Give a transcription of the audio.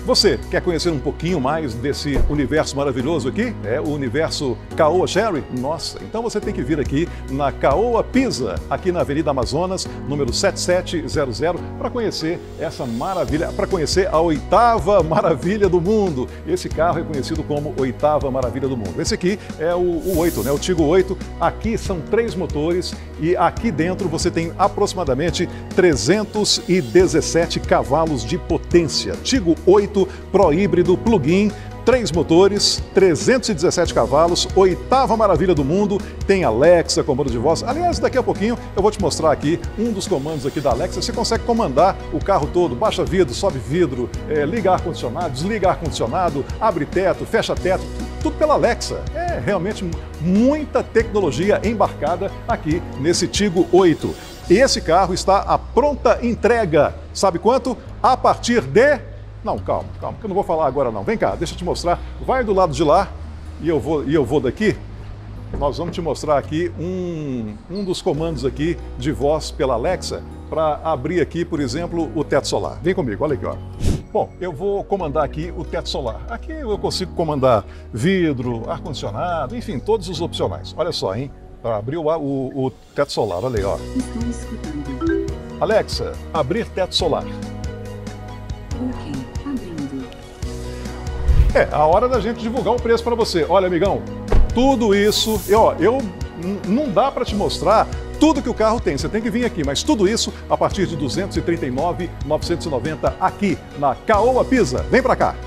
Você quer conhecer um pouquinho mais desse universo maravilhoso aqui? É o universo Caoa Chery? Nossa, então você tem que vir aqui na Caoa Pisa, aqui na Avenida Amazonas, número 7700, para conhecer essa maravilha, para conhecer a oitava maravilha do mundo. Esse carro é conhecido como oitava maravilha do mundo. Esse aqui é o 8, né? O Tigo 8. Aqui são 3 motores e aqui dentro você tem aproximadamente 317 cavalos de potência. Tigo 8 Pro híbrido plug-in, 3 motores, 317 cavalos, oitava maravilha do mundo, tem Alexa, comando de voz. Aliás, daqui a pouquinho eu vou te mostrar aqui um dos comandos aqui da Alexa. Você consegue comandar o carro todo, baixa vidro, sobe vidro, liga ar-condicionado, desliga ar-condicionado, abre teto, fecha teto, tudo pela Alexa. É realmente muita tecnologia embarcada aqui nesse Tigo 8. E esse carro está à pronta entrega. Sabe quanto? A partir de... Não, calma, que eu não vou falar agora não. Vem cá, deixa eu te mostrar. Vai do lado de lá e eu vou daqui. Nós vamos te mostrar aqui um dos comandos aqui de voz pela Alexa para abrir aqui, por exemplo, o teto solar. Vem comigo, olha aqui, ó. Bom, eu vou comandar aqui o teto solar. Aqui eu consigo comandar vidro, ar-condicionado, enfim, todos os opcionais. Olha só, hein? Para abrir o teto solar, olha aí, ó. Estou escutando. Alexa, abrir teto solar. Ok, abrindo. É a hora da gente divulgar o preço para você. Olha, amigão, tudo isso, não dá para te mostrar tudo que o carro tem. Você tem que vir aqui, mas tudo isso a partir de R$ 239.990 aqui na Caoa Pisa. Vem para cá.